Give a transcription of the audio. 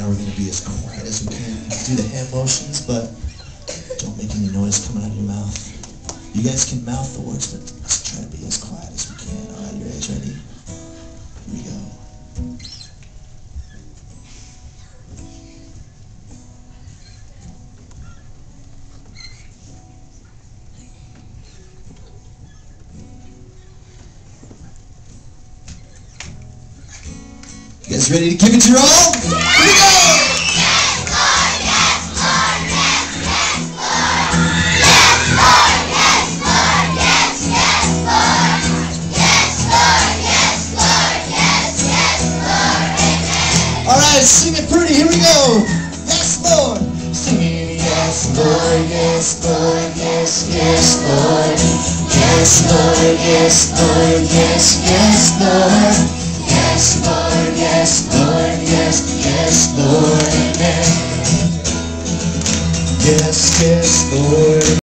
we're going to be as quiet as we can. Do the hand motions, but don't make any noise coming out of your mouth. You guys can mouth the words, but let's try to be as quiet as we can. Alright, you guys ready? Here we go. You guys ready to give it your all? Here we go! Alright, sing it pretty, here we go! Yes, Lord! Singing yes, Lord, yes, Lord, yes, yes, Lord. Yes, Lord, yes, Lord, yes, yes, Lord. Yes, Lord, yes, Lord, yes, yes, Lord, amen. Yes, yes, Lord.